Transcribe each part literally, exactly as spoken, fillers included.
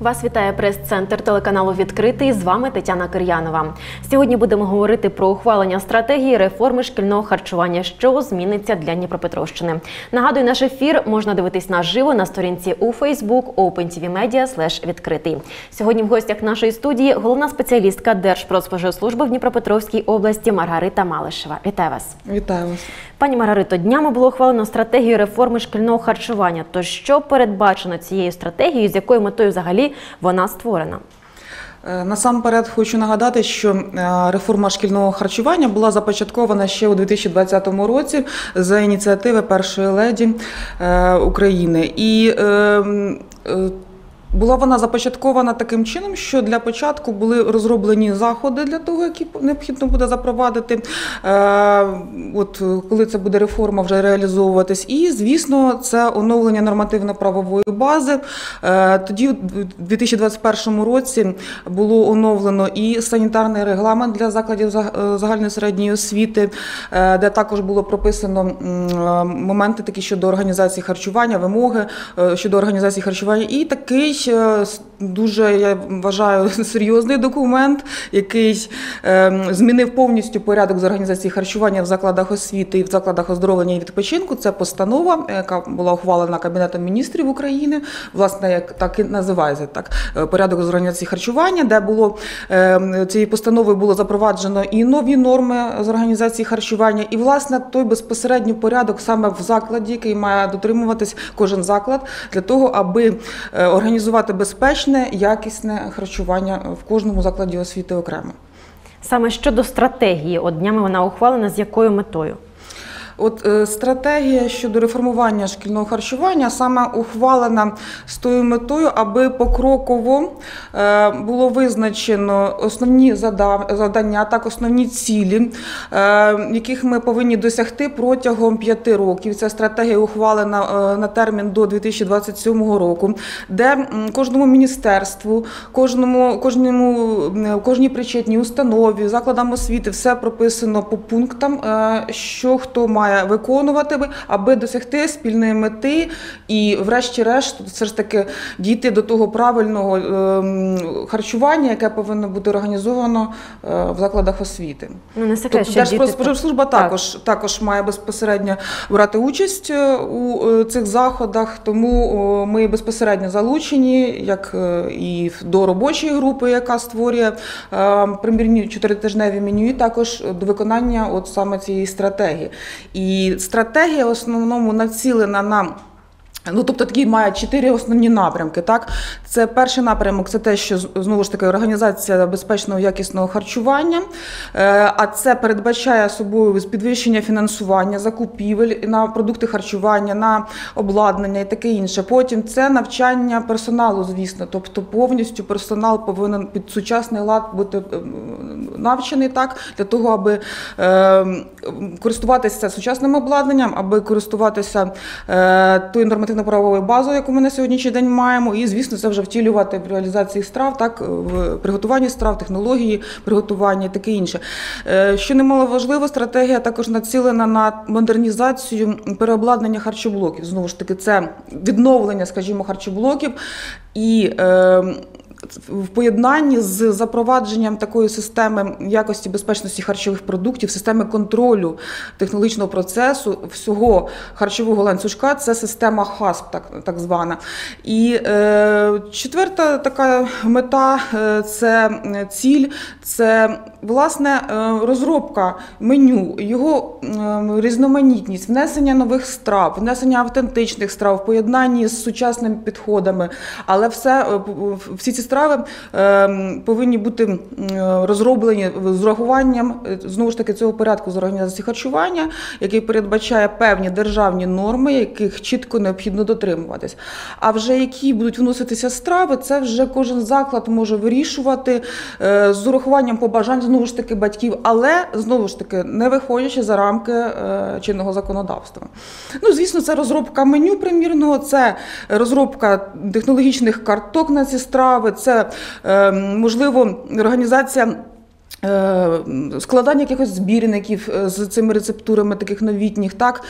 Вас вітає прес-центр телеканалу «Відкритий». З вами Тетяна Кир'янова. Сьогодні будемо говорити про ухвалення стратегії реформи шкільного харчування, що зміниться для Дніпропетровщини. Нагадую, наш ефір можна дивитись наживо на сторінці у Facebook OpenTVMedia слеш відкритий. Сьогодні в гостях нашої студії головна спеціалістка Держпродспоживслужби в Дніпропетровській області Маргарита Малишева. Вітаю вас. Вітаю вас. Пані Маргарито, днями було ухвалено стратегію реформи шкільного харчування. То що передбачено цією стратегією, з якою метою взагалі вона створена? Насамперед хочу нагадати, що реформа шкільного харчування була започаткована ще у дві тисячі двадцятому році за ініціативи першої леді України. І була вона започаткована таким чином, що для початку були розроблені заходи для того, які необхідно буде запровадити, от коли це буде реформа вже реалізовуватись. І, звісно, це оновлення нормативно-правової бази. Тоді, у дві тисячі двадцять першому році, було оновлено і санітарний регламент для закладів загальної середньої освіти, де також було прописано моменти такі щодо організації харчування, вимоги щодо організації харчування. І такий дуже, я вважаю, серйозний документ, який е, змінив повністю порядок з організації харчування в закладах освіти і в закладах оздоровлення і відпочинку. Це постанова, яка була ухвалена Кабінетом міністрів України, власне, як так і називається, так, порядок з організації харчування, де було е, цією постановою було запроваджено і нові норми з організації харчування, і, власне, той безпосередньо порядок саме в закладі, який має дотримуватись кожен заклад, для того, аби організувати безпечне, якісне харчування в кожному закладі освіти окремо. Саме щодо стратегії, от днями вона ухвалена, з якою метою? От е, стратегія щодо реформування шкільного харчування саме ухвалена з тою метою, аби покроково е, було визначено основні завдання, так основні цілі, е, яких ми повинні досягти протягом п'яти років. Ця стратегія ухвалена е, на термін до дві тисячі двадцять сьомого року, де м, кожному міністерству, кожному, кожному, кожній причетній установі, закладам освіти все прописано по пунктам, е, що хто має має виконувати, аби досягти спільної мети і врешті-решт все ж таки дійти до того правильного харчування, яке повинно бути організовано в закладах освіти. Ну, не секрет, тобто Держпродспоживслужба також, також має безпосередньо брати участь у цих заходах, тому ми безпосередньо залучені, як і до робочої групи, яка створює примірні чотиритижневі меню, і також до виконання от саме цієї стратегії. І стратегія в основному націлена на, ну, тобто такі має чотири основні напрямки, так? Це перший напрямок, це те, що, знову ж таки, організація безпечного якісного харчування, а це передбачає собою підвищення фінансування, закупівель на продукти харчування, на обладнання і таке інше. Потім це навчання персоналу, звісно, тобто повністю персонал повинен під сучасний лад бути навчений, так, для того, аби е, користуватися сучасним обладнанням, аби користуватися е, тою нормативно-правовою базою, яку ми на сьогоднішній день маємо, і, звісно, це вже втілювати в реалізації страв, так, в приготуванні страв, технології приготування і таке інше. Е, що немало важливо, стратегія також націлена на модернізацію переобладнання харчоблоків. Знову ж таки, це відновлення, скажімо, харчоблоків і е, в поєднанні з запровадженням такої системи якості безпечності харчових продуктів, системи контролю технологічного процесу всього харчового ланцюжка, це система хасп, так, так звана. І е, четверта така мета, е, це ціль, це, власне, е, розробка меню, його е, різноманітність, внесення нових страв, внесення автентичних страв в поєднанні з сучасними підходами, але все, е, всі ці страви повинні бути розроблені з урахуванням, знову ж таки, цього порядку з організації харчування, який передбачає певні державні норми, яких чітко необхідно дотримуватись. А вже які будуть вноситися страви, це вже кожен заклад може вирішувати з урахуванням побажань, знову ж таки, батьків, але, знову ж таки, не виходячи за рамки чинного законодавства. Ну, звісно, це розробка меню примірного, це розробка технологічних карток на ці страви, це, можливо, організація складання якихось збірників з цими рецептурами таких новітніх. Так?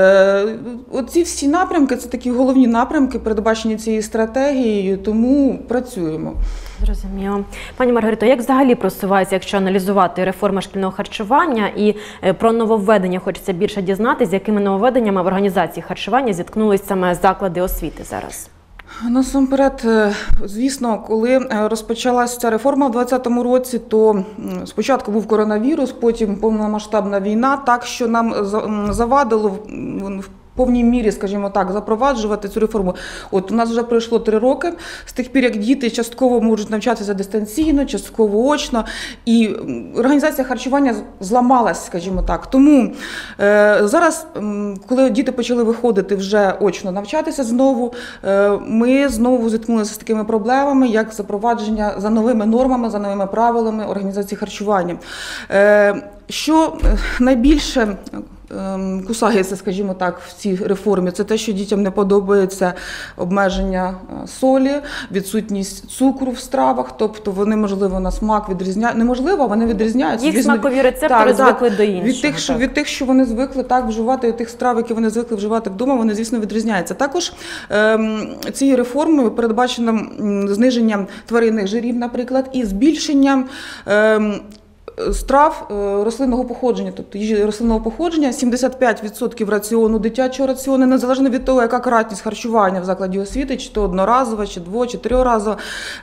Оці всі напрямки – це такі головні напрямки, передбачені цією стратегією, тому працюємо. Зрозуміло. Пані Маргарито, як взагалі просувається, якщо аналізувати реформа шкільного харчування, і про нововведення хочеться більше дізнатися, з якими нововведеннями в організації харчування зіткнулись саме заклади освіти зараз? Насамперед, звісно, коли розпочалася ця реформа в двадцятому році, то спочатку був коронавірус, потім повномасштабна війна, так що нам завадило в повній мірі, скажімо так, запроваджувати цю реформу. От у нас вже пройшло три роки, з тих пір, як діти частково можуть навчатися дистанційно, частково очно, і організація харчування зламалась, скажімо так. Тому е, зараз, коли діти почали виходити вже очно навчатися знову, е, ми знову зіткнулися з такими проблемами, як запровадження за новими нормами, за новими правилами організації харчування. Е, що найбільше кусається, скажімо так, в цій реформі, це те, що дітям не подобається обмеження солі, відсутність цукру в стравах, тобто вони, можливо, на смак відрізняють, неможливо, вони відрізняються. Їх смакові рецептори звикли до іншого. Від тих, що, від тих, що вони звикли так вживати, від тих страв, які вони звикли вживати вдома, вони, звісно, відрізняються. Також ем, цією реформою передбачено зниження тваринних жирів, наприклад, і збільшення ем, страв рослинного походження, тобто їжі рослинного походження, сімдесят п'ять відсотків раціону, дитячого раціону, незалежно від того, яка кратність харчування в закладі освіти, чи то одноразова, чи дво, чи трьохразова.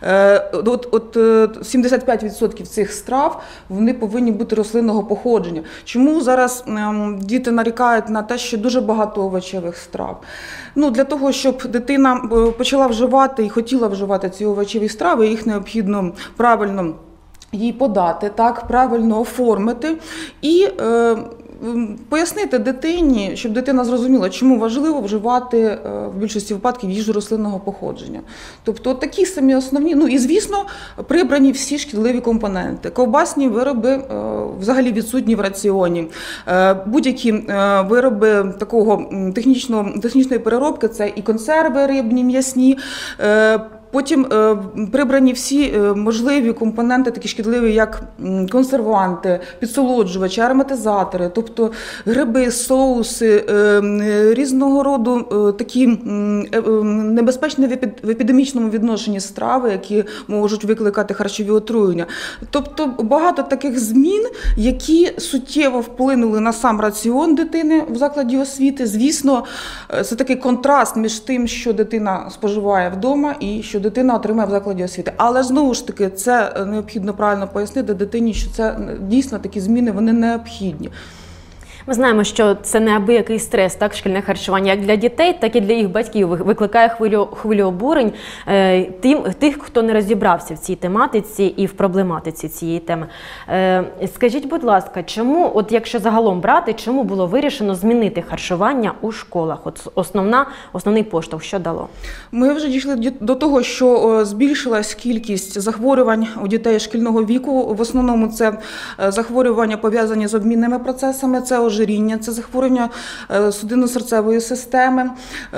От, от сімдесят п'ять відсотків цих страв, вони повинні бути рослинного походження. Чому зараз ем, діти нарікають на те, що дуже багато овочевих страв? Ну, для того, щоб дитина почала вживати і хотіла вживати ці овочеві страви, їх необхідно правильно їй подати, так, правильно оформити і е, пояснити дитині, щоб дитина зрозуміла, чому важливо вживати е, в більшості випадків їжу рослинного походження. Тобто такі самі основні, ну і звісно, прибрані всі шкідливі компоненти. Ковбасні вироби е, взагалі відсутні в раціоні. Е, будь-які е, вироби такого технічного, технічної переробки, це і консерви рибні, м'ясні, е, потім е, прибрані всі е, можливі компоненти, такі шкідливі, як консерванти, підсолоджувачі, ароматизатори, тобто гриби, соуси, е, різного роду е, такі е, небезпечні в епідемічному відношенні страви, які можуть викликати харчові отруєння. Тобто багато таких змін, які суттєво вплинули на сам раціон дитини в закладі освіти. Звісно, це такий контраст між тим, що дитина споживає вдома і що дитина отримає в закладі освіти. Але знову ж таки, це необхідно правильно пояснити дитині, що це дійсно такі зміни, вони необхідні. Ми знаємо, що це неабиякий стрес, так, шкільне харчування, як для дітей, так і для їх батьків. Викликає хвилю, хвилю обурень е, тим, тих, хто не розібрався в цій тематиці і в проблематиці цієї теми. Е, скажіть, будь ласка, чому, от якщо загалом брати, чому було вирішено змінити харчування у школах? От основна, основний поштовх, що дало? Ми вже дійшли до того, що збільшилась кількість захворювань у дітей шкільного віку. В основному це захворювання пов'язані з обмінними процесами, це ожиріння, це захворювання судинно-серцевої системи,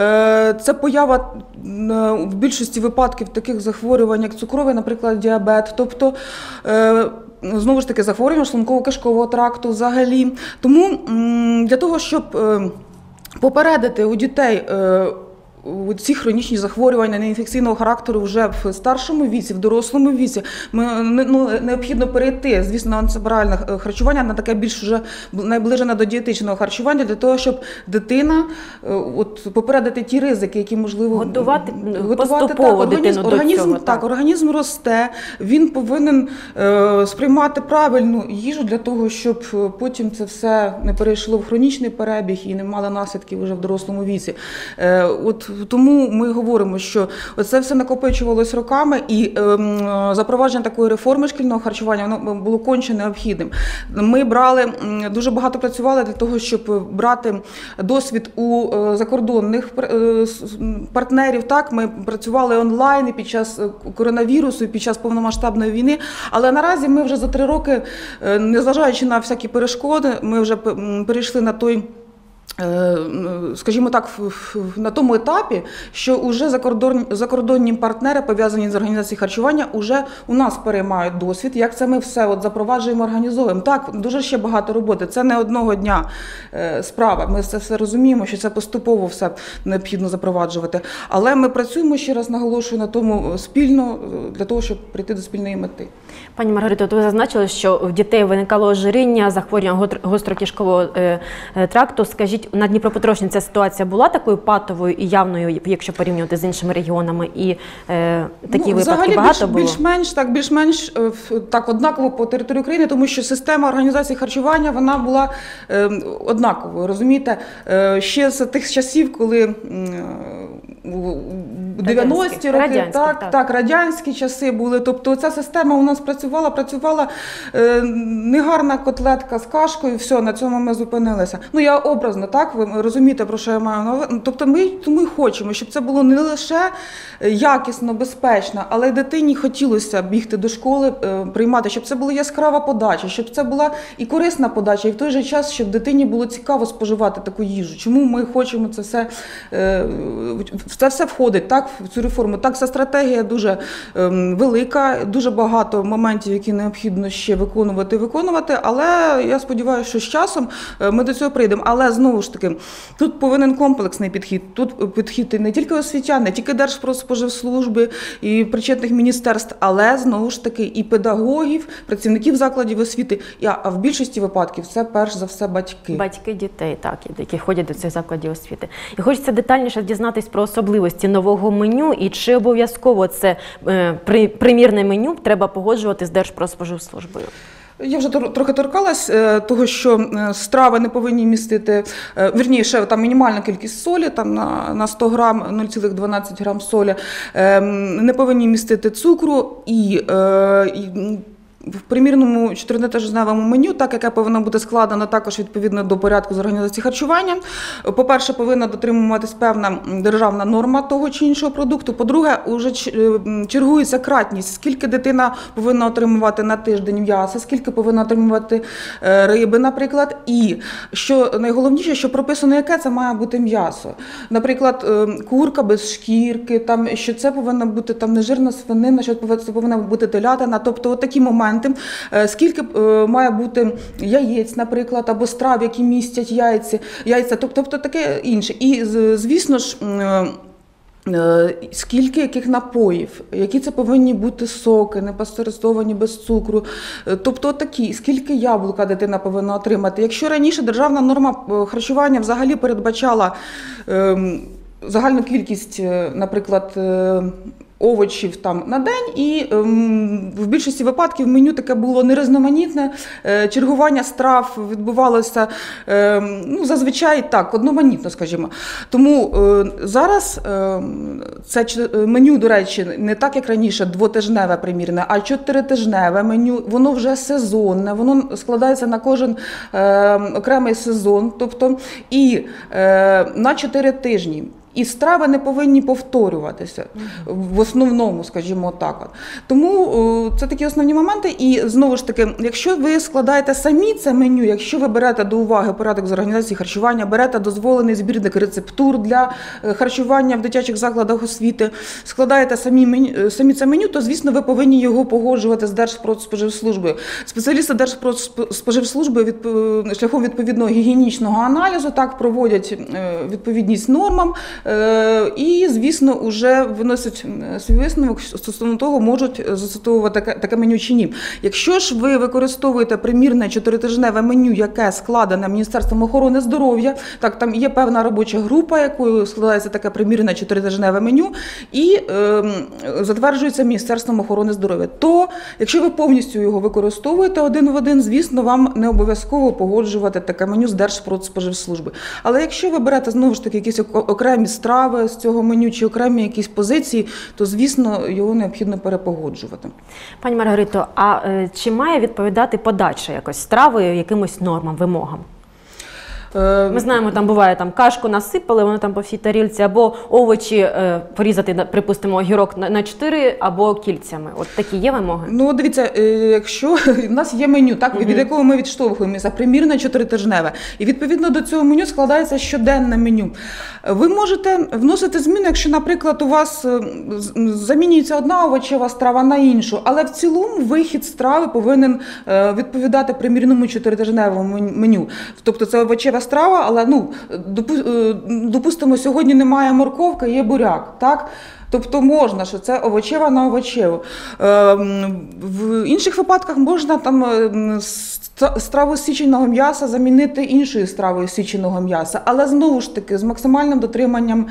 це поява в більшості випадків таких захворювань, як цукровий, наприклад, діабет, тобто знову ж таки захворювання шлунково-кишкового тракту взагалі. Тому для того, щоб попередити у дітей ці хронічні захворювання неінфекційного характеру вже в старшому віці, в дорослому віці, ми, ну, необхідно перейти, звісно, на антисепаральне харчування, на таке більш вже наближене до дієтичного харчування, для того, щоб дитина, от, попередити ті ризики, які, можливо, готувати, готувати поступово так, дитину організм, до цього. Так, так, організм росте, він повинен е, сприймати правильну їжу для того, щоб потім це все не перейшло в хронічний перебіг і не мало наслідків вже в дорослому віці. Е, от тому ми говоримо, що це все накопичувалось роками, і ем, запровадження такої реформи шкільного харчування воно було конче необхідним. Ми брали, дуже багато працювали для того, щоб брати досвід у е, закордонних е, партнерів. Так, ми працювали онлайн і під час коронавірусу, і під час повномасштабної війни, але наразі ми вже за три роки, е, незважаючи на всякі перешкоди, ми вже перейшли на той скажімо так, на тому етапі, що вже закордон, закордонні партнери, пов'язані з організацією харчування, вже у нас переймають досвід, як це ми все от запроваджуємо, організовуємо. Так, дуже ще багато роботи, це не одного дня справа, ми це все розуміємо, що це поступово все необхідно запроваджувати. Але ми працюємо, ще раз наголошую, на тому спільно, для того, щоб прийти до спільної мети. Пані Маргарито, ви зазначили, що в дітей виникало ожиріння, захворювання гострокишкового тракту. Скажіть, на Дніпропетровщині ця ситуація була такою патовою і явною, якщо порівнювати з іншими регіонами, і е, такі ну, випадки багато більш, було? Більш-менш так, більш-менш так однаково по території України, тому що система організації харчування, вона була е, однаковою, розумієте? Е, ще з тих часів, коли е, дев'яності роки, радянські, так, так. так, радянські часи були, тобто ця система у нас працювала, працювала е, негарна котлетка з кашкою, все, на цьому ми зупинилися. Ну, я образно, так, ви розумієте, про що я маю на увазі? Тобто ми тому й хочемо, щоб це було не лише якісно, безпечно, але й дитині хотілося бігти до школи, е, приймати, щоб це була яскрава подача, щоб це була і корисна подача, і в той же час, щоб дитині було цікаво споживати таку їжу. Чому ми хочемо це все, е, це все входить, так, в цю реформу. Так, ця стратегія дуже е, велика, дуже багато моментів, які необхідно ще виконувати, виконувати, але я сподіваюся, що з часом ми до цього прийдемо. Але, знову ж таки, тут повинен комплексний підхід. Тут підхід і не тільки освітян, не тільки Держпродспоживслужби і причетних міністерств, але, знову ж таки, і педагогів, працівників закладів освіти, а в більшості випадків це, перш за все, батьки. Батьки дітей, так, які ходять до цих закладів освіти. І хочеться детальніше дізнатись про особливості нового меню і чи обов'язково це е, при, примірне меню треба погоджувати з Держпродспоживслужбою. Я вже трохи торкалась того, що страви не повинні містити, вірніше, там мінімальна кількість солі, там на, на сто грам, нуль цілих дванадцять грам солі, не повинні містити цукру і, і в примірному чотиритижневому меню, так, яке повинно бути складено також відповідно до порядку з організації харчування. По-перше, повинна дотримуватись певна державна норма того чи іншого продукту. По-друге, вже чергується кратність, скільки дитина повинна отримувати на тиждень м'яса, скільки повинна отримувати риби, наприклад. І, що найголовніше, що прописано, яке це має бути м'ясо. Наприклад, курка без шкірки, там, що це повинна бути там, нежирна свинина, що це повинна бути телятина. Тобто, от такі моменти. Скільки має бути яєць, наприклад, або страв, які містять яйця, яйця, тобто таке інше. І, звісно ж, скільки яких напоїв, які це повинні бути соки, не пастеризовані, без цукру, тобто такі, скільки яблука дитина повинна отримати. Якщо раніше державна норма харчування взагалі передбачала загальну кількість, наприклад, овочів там на день, і ем, в більшості випадків меню таке було нерізноманітне, е, чергування страв відбувалося е, ну, зазвичай так, одноманітно, скажімо. Тому е, зараз е, це меню, до речі, не так, як раніше, двотижневе примірне, а чотиритижневе меню, воно вже сезонне, воно складається на кожен е, окремий сезон, тобто і е, на чотири тижні. І страви не повинні повторюватися в основному, скажімо так. Тому це такі основні моменти. І знову ж таки, якщо ви складаєте самі це меню, якщо ви берете до уваги порядок з організації харчування, берете дозволений збірник рецептур для харчування в дитячих закладах освіти, складаєте самі, меню, самі це меню, то, звісно, ви повинні його погоджувати з Держпродспоживслужбою. Спеціалісти Держпродспоживслужби від, шляхом відповідного гігієнічного аналізу так проводять відповідність нормам, і, звісно, вже виносять свій висновок стосовно того, можуть застосовувати таке, таке меню чи ні. Якщо ж ви використовуєте примірне чотиритижневе меню, яке складене Міністерством охорони здоров'я, так, там є певна робоча група, якою складається таке примірне чотиритижневе меню, і е, затверджується Міністерством охорони здоров'я, то, якщо ви повністю його використовуєте один в один, звісно, вам не обов'язково погоджувати таке меню з Держпродспоживслужби. Але якщо ви берете, знову ж таки, якісь окремі страви з цього меню чи окремі якісь позиції, то, звісно, його необхідно перепогоджувати. Пані Маргарито, а е, чи має відповідати подача якось страви якимось нормам, вимогам? Ми знаємо, там буває там кашку насипали, воно там по всій тарілці, або овочі е, порізати, припустимо, огірок на, на чотири, або кільцями. От такі є вимоги? Ну, дивіться, е, якщо в нас є меню, так, угу. від якого ми відштовхуємося, примірне чотиритижневе, і відповідно до цього меню складається щоденне меню. Ви можете вносити зміни, якщо, наприклад, у вас замінюється одна овочева страва на іншу, але в цілому вихід страви повинен е, відповідати примірному чотиритижневому меню. Тобто це овочева страва, але, ну, допустимо, сьогодні немає морковки, є буряк, так? Тобто можна, що це овочева на овочеву. В інших випадках можна там страву з січеного м'яса замінити іншою стравою з січеного м'яса, але знову ж таки з максимальним дотриманням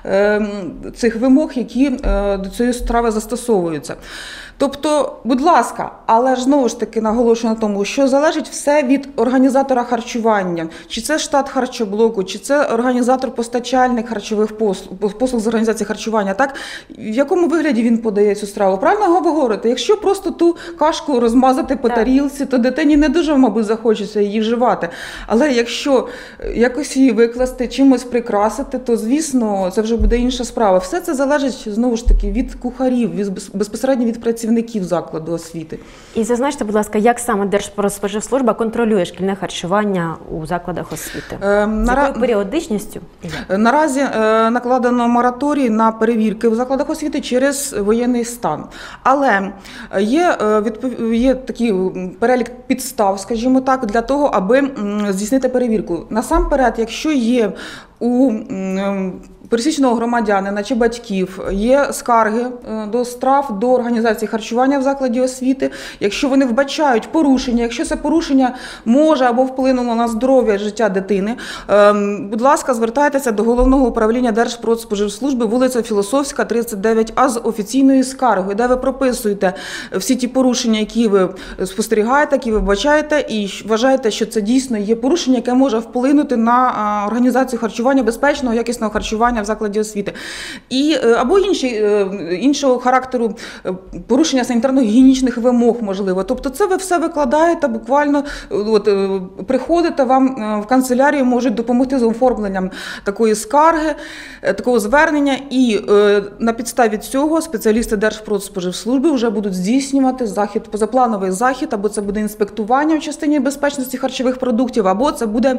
цих вимог, які до цієї страви застосовуються. Тобто, будь ласка, але ж знову ж таки наголошую на тому, що залежить все від організатора харчування. Чи це штат харчоблоку, чи це організатор-постачальник харчових послуг, послуг з організації харчування, так? В якому вигляді він подає цю страву? Правильно ви говорите? Якщо просто ту кашку розмазати по так. тарілці, то дитині не дуже, мабуть, захочеться її вживати. Але якщо якось її викласти, чимось прикрасити, то, звісно, це вже буде інша справа. Все це залежить, знову ж таки, від кухарів, від, безпосередньо від працівників закладу освіти. І зазначте, будь ласка, як саме Держпродспоживслужба контролює шкільне харчування у закладах освіти? Е, З якою періодичністю? Наразі е, накладено мораторій на перевірки в закладах освіти через воєнний стан. Але є, е, відпов... є такий перелік підстав, скажімо так, для того, аби м, здійснити перевірку. Насамперед, якщо є у м, пересічного громадянина чи батьків є скарги до страв, до організації харчування в закладі освіти, якщо вони вбачають порушення, якщо це порушення може або вплинуло на здоров'я життя дитини, будь ласка, звертайтеся до Головного управління Держпродспоживслужби, вулиця Філософська, тридцять дев'ять А з офіційною скаргою, де ви прописуєте всі ті порушення, які ви спостерігаєте, які ви вбачаєте, і вважаєте, що це дійсно є порушення, яке може вплинути на організацію харчування, безпечного, якісного харчування в закладі освіти. І, або інші, іншого характеру порушення санітарно-гігієнічних вимог, можливо. Тобто це ви все викладаєте, буквально от, приходите, вам в канцелярію можуть допомогти з оформленням такої скарги, такого звернення, і на підставі цього спеціалісти Держпродспоживслужби вже будуть здійснювати захід, позаплановий захід, або це буде інспектування в частині безпечності харчових продуктів, або це буде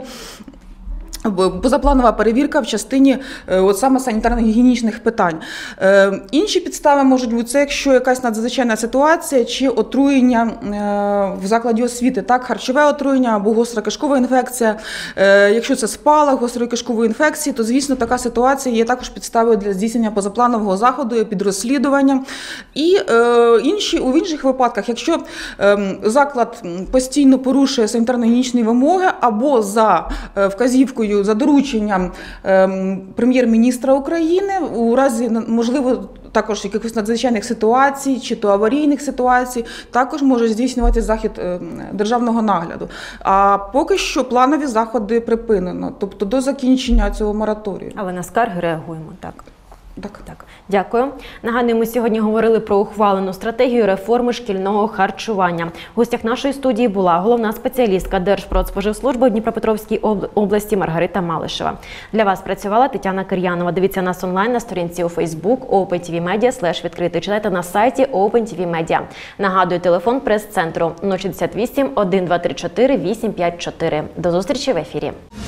позапланова перевірка в частині от саме санітарно-гігієнічних питань. Е, інші підстави можуть бути це, якщо якась надзвичайна ситуація чи отруєння е, в закладі освіти, так, харчове отруєння або гостра кишкова інфекція. Е, якщо це спалах гострої кишкової інфекції, то, звісно, така ситуація є також підставою для здійснення позапланового заходу під розслідуванням. І е, інші, у інших випадках, якщо е, заклад постійно порушує санітарно-гігієнічні вимоги або за е, вказівкою, за дорученням е, прем'єр-міністра України у разі, можливо, також якихось надзвичайних ситуацій, чи то аварійних ситуацій, також може здійснювати захід е, державного нагляду. А поки що планові заходи припинено, тобто до закінчення цього мораторію. Але на скарги реагуємо, так? Так. Так, дякую. Нагадую, ми сьогодні говорили про ухвалену стратегію реформи шкільного харчування. В гостях нашої студії була головна спеціалістка Держпродспоживслужби у Дніпропетровській області Маргарита Малишева. Для вас працювала Тетяна Кир'янова. Дивіться нас онлайн на сторінці у Facebook OpenTVMedia слеш відкритий. Читайте на сайті OpenTVMedia. Нагадую, телефон прес-центру нуль шістдесят вісім, один два три чотири, вісім п'ять чотири. До зустрічі в ефірі.